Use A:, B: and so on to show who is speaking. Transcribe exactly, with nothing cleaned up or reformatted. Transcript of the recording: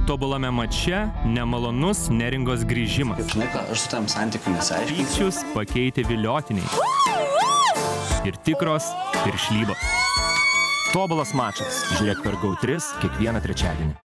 A: Tobulame mače nemalonus neringos grįžimas.
B: Žinai ką, aš su tam santykiu nesiaiškinsiu.
A: Pykčius pakeitė viliotiniai. Ir tikros piršlybos. Tobulas mačas. Žiūrėk per Gau tris kiekvieną trečiadienį.